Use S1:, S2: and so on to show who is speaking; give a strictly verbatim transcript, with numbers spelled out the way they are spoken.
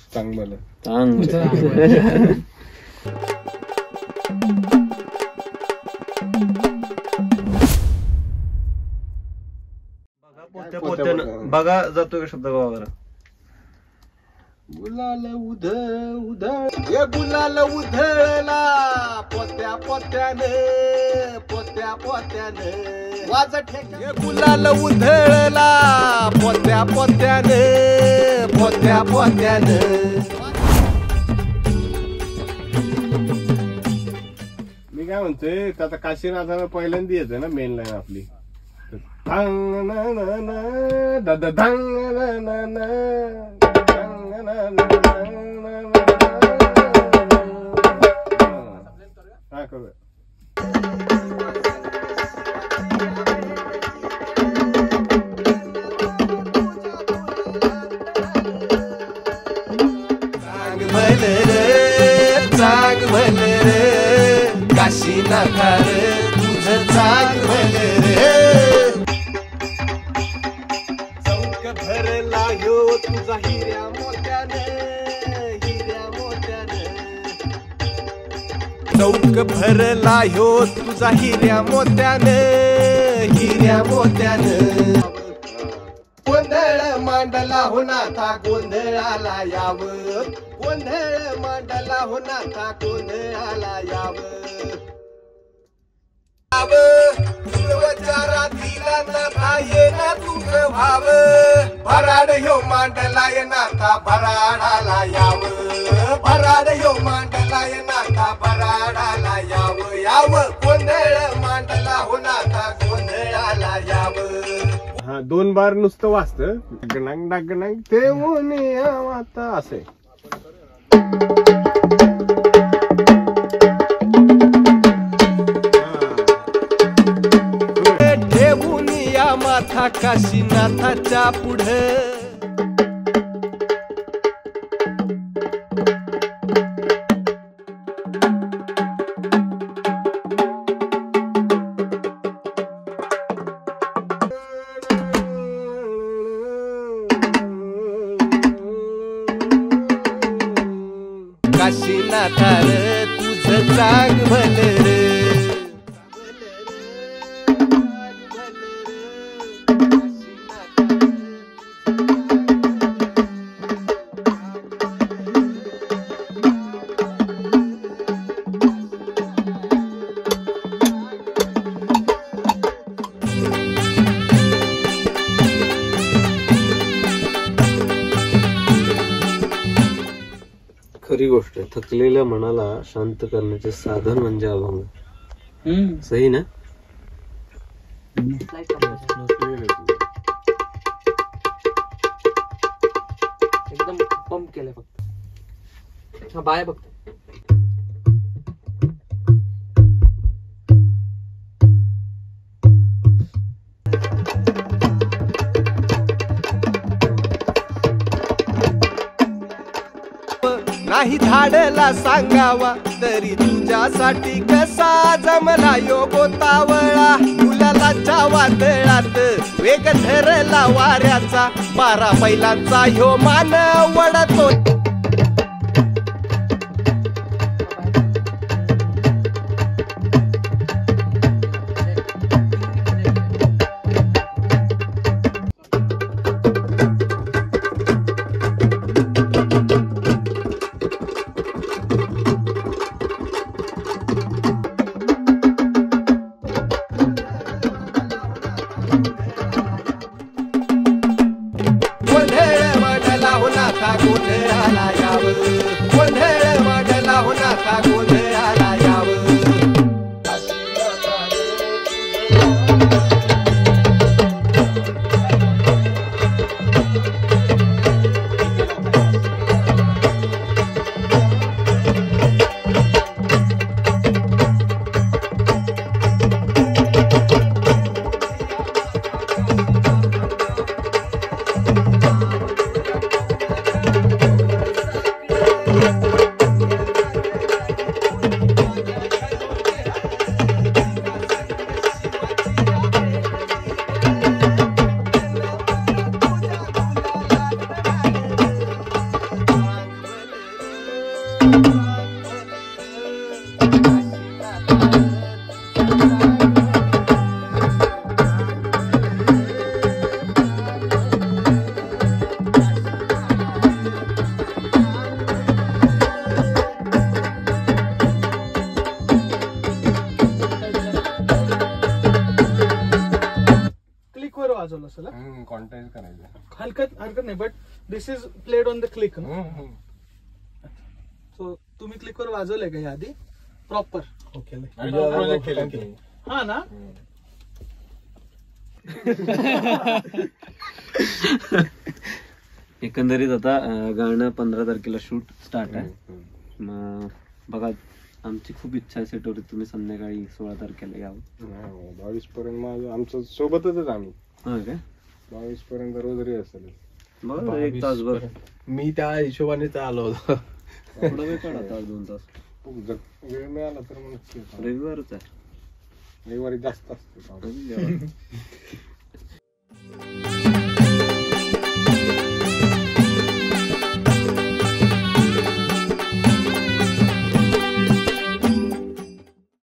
S1: चांगलं
S2: बघा जातो का शब्द गावाला.
S1: गुलाल उधळ उधळ ये गुलाल उधळला पोत्या पोत्याने पोत्या पोत्याने वाज ठेका. गुलाल उधळला पोत्या पोत्याने पोत्या पोत्याने. मी काय म्हणतोय आता काशीनाथानं पहिल्यांदा येते ना मेन लाईन आपली. धांग ना ना ना द द धांग ना ना ना धांग ना ना ना ना. हा करूया. चांग भले रे चांग भले रे काशीनाथ रे तुझं चांग भले रे. भरला यो तुझा हिऱ्या मोत्याने हिऱ्या मोत्याने. चौक भरला ह्यो तुझा हिऱ्या मोत्याने हिऱ्या मोत्याने. गोंधळ मांडला हो नाथा गोंधळाला याव. गोंधळ मांडला हो नाथा गोंधळाला याव. पूर्वचारातीला नाथा ये ना तुझं भाव. भराड ह्यो मांडला ये नाथा भराडाला याव. भराड ह्यो मांडला ये नाथा भराडाला याव. याव गोंधळ मांडला हो नाथा गोंधळाला याव. हा दोन बार नुसतं वाचतं डगणंग डगणंग ते मोनिया माता असे. माथा काशीनाथाच्या पुढे. काशीनाथ रे तुझं चांग भले रे.
S2: खरी गोष्ट आहे. थकलेल्या मनाला शांत करण्याचे साधन म्हणजे अभंग. सही ना.
S3: एकदम पंप केलंय फक्त. हा बाय फक्त.
S1: नाही झाडला सांगावा तरी तुझ्यासाठी कसा जमला यो गोतावळा. मुलाला वादळात वेग धरला वाऱ्याचा. बारा बैलांचा ह्यो मान वडतो. गोंधळ मांडला हो नाथा गोंधळाला
S4: क्लिकवर वाजवलं असेल हा?
S1: कॉन्टॅक्ट करायचं.
S4: हलकत हरकत नाही, but this is played on the click. So तुम्ही क्लिकवर वाजवलंय का याआधी प्रॉपर? ओके.
S1: प्रोजेक्ट केलं की.
S4: हा ना.
S2: एकंदरीत आता अं, गाणं पंधरा तारखेला शूट स्टार्ट आहे. मग बघा, आमची खूप इच्छा आहे सेटवर तुम्ही संध्याकाळी सोळा तारखेला यावं.
S1: बावीस पर्यंत माझं आमचं सोबतच आम्ही
S2: हा काय?
S1: बावीस पर्यंत रोज असेल.
S2: बघा एक तासभर
S5: मी त्या हिशोबानेच आलो होतो.
S2: थोडा वेळ काढा, तास दोन तास.
S1: जर वेळ मिळाला तर मग नक्की येतो.
S2: रविवारच आहे.
S1: रविवारी जास्त असतो.
S2: रविवार.